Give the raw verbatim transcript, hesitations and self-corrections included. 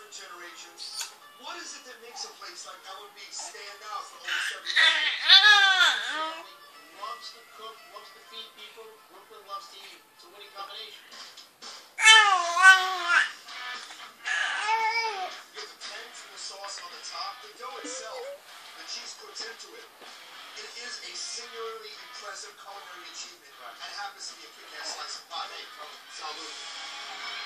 different generations. What is it that makes a place like L and B stand out for almost everybody? Family loves to cook, loves to feed people. Brooklyn loves to eat. It's a winning combination. You get the tens and the sauce on the top. The dough itself, the cheese cooks into it. It is a singularly impressive culinary achievement, and happens to be a kick-ass slice of pie. Salute.